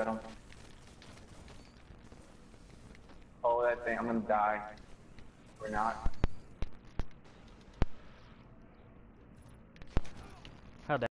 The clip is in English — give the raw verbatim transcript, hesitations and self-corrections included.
him. Oh, that thing, I'm gonna die. Or not.